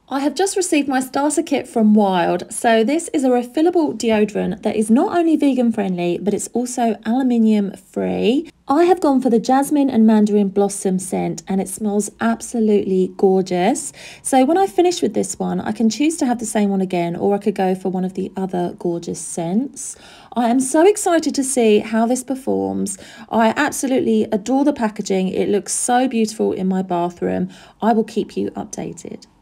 I have just received my starter kit from Wild. So this is a refillable deodorant that is not only vegan friendly, but it's also aluminium free. I have gone for the jasmine and mandarin blossom scent and it smells absolutely gorgeous. So when I finish with this one, I can choose to have the same one again, or I could go for one of the other gorgeous scents. I am so excited to see how this performs. I absolutely adore the packaging. It looks so beautiful in my bathroom. I will keep you updated.